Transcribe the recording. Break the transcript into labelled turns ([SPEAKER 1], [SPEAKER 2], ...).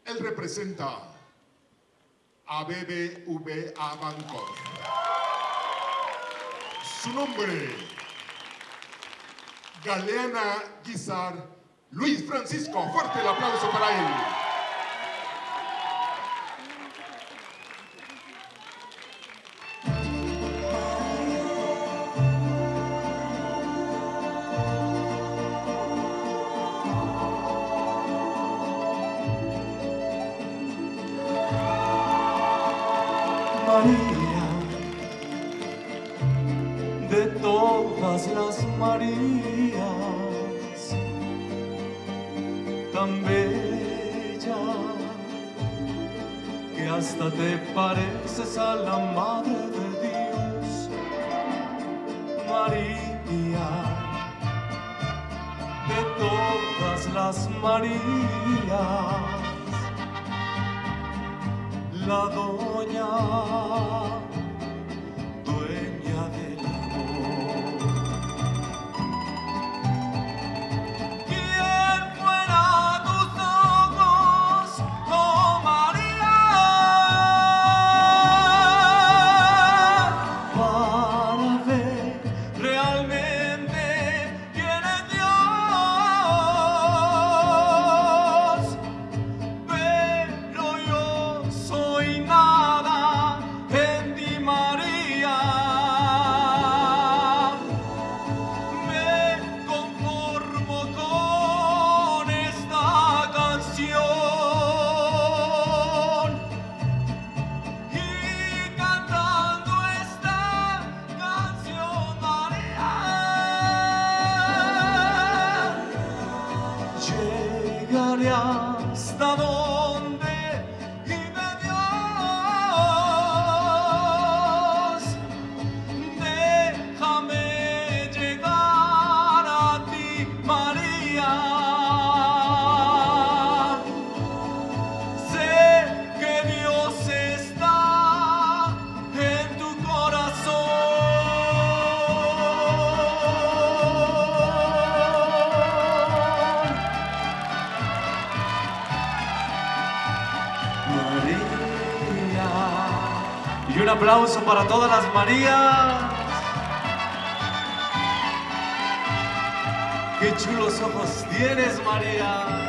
[SPEAKER 1] Él representa a BBVA Banco. Su nombre, Galeana Guizar Luis Francisco. Fuerte el aplauso para él.
[SPEAKER 2] María, de todas las Marías, tan bella que hasta te pareces a la Madre de Dios. María, de todas las Marías, la doña, dueña del amor. ¿Quién fuera tus ojos, oh María, para ver realmente quién es Dios? Pero yo soy nada en ti, María. Me conformo con esta canción y cantando esta canción, María, llegaré hasta donde vive Dios. Déjame llegar a ti, María. Sé que Dios está en tu corazón. María. Y un aplauso para todas las Marías. Qué chulos ojos tienes, María.